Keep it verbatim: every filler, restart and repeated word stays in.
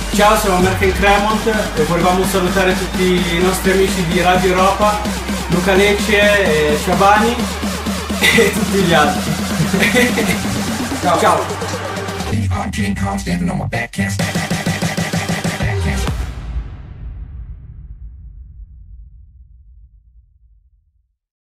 Ciao, siamo Merkel Cremont e volevamo salutare tutti i nostri amici di Radio Europa, Luca Lecce, e Sciabani e tutti gli altri. Ciao. Ciao.